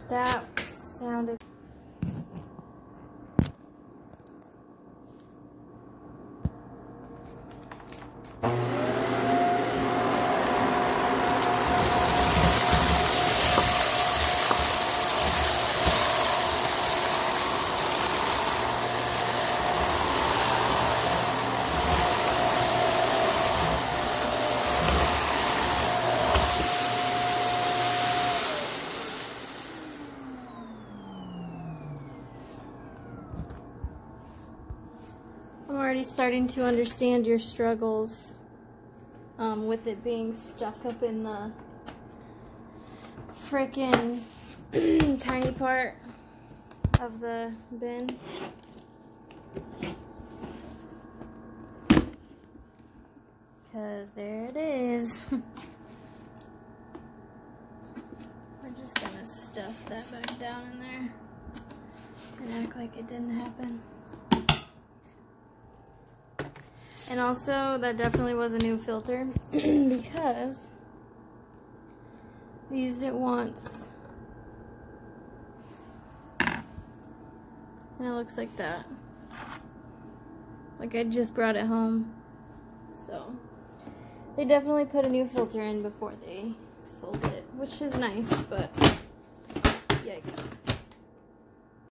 That sounded... I'm already starting to understand your struggles with it being stuck up in the frickin' tiny part of the bin. Because there it is. We're just gonna stuff that back down in there and act like it didn't happen. And also, that definitely was a new filter because I used it once and it looks like that. Like I just brought it home. So they definitely put a new filter in before they sold it, which is nice, but yikes.